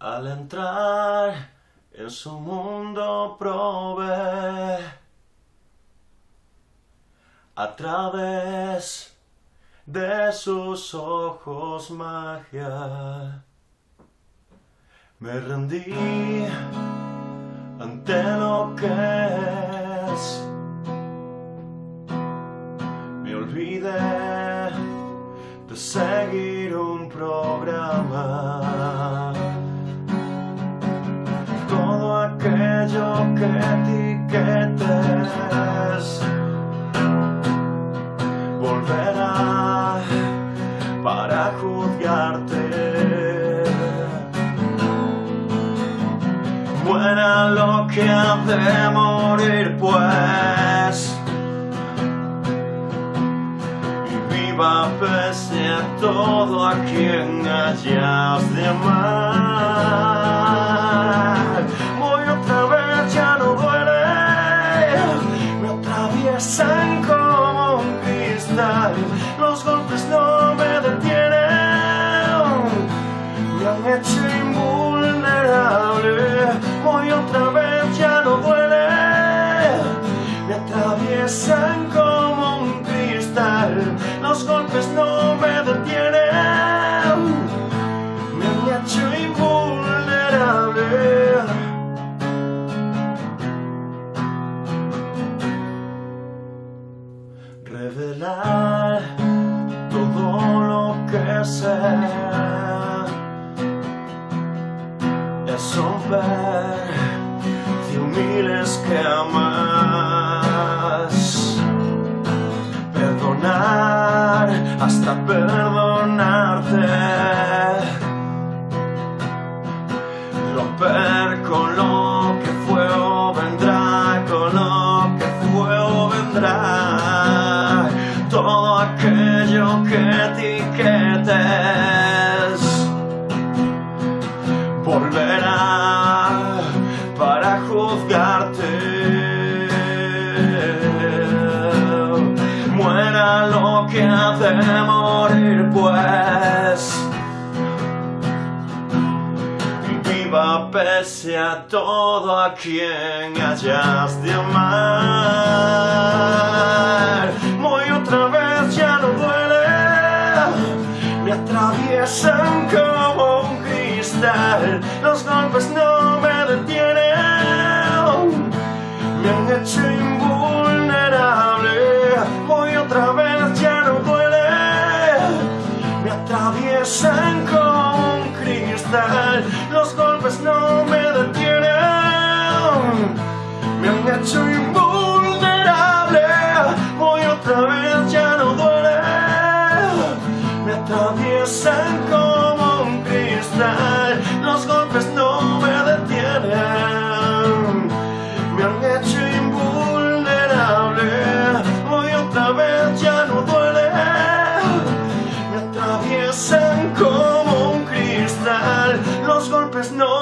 Al entrar en su mundo probé a través de sus ojos magia. Me rendí ante lo que es. Me olvidé de seguir un programa. Todo aquello que etiquetes volverá para juzgarte. Muera lo que ha de morir, pues, y viva pese a todo a quien hayas de amar. Voy otra vez, ya no duele, me atraviesan como un cristal, los golpes no me detienen, me han hecho invulnerable. Voy otra vez, ya no duele, me atraviesan como un cristal, los golpes no me detienen, me han hecho invulnerable. Revelar todo lo que sé es romper 100.000 esquemas, perdonar hasta perdonarte, romper con lo que fue o vendrá, con lo que fue o vendrá, todo aquello que etiquetes volverá para juzgarte. Muera lo que ha de morir, pues, y viva pese a todo a quien hayas de amar. Voy otra vez, ya no duele, me atraviesan como un cristal, los golpes no me detienen, me han hecho invulnerable. Voy otra vez, ya no duele, me atraviesan como un cristal, los golpes no me detienen, me han hecho invulnerable. Voy otra vez, ya no duele, me atraviesan como un cristal, los golpes no me detienen, me han hecho invulnerable. Voy otra vez, ya no duele, me atraviesan como un cristal, los golpes no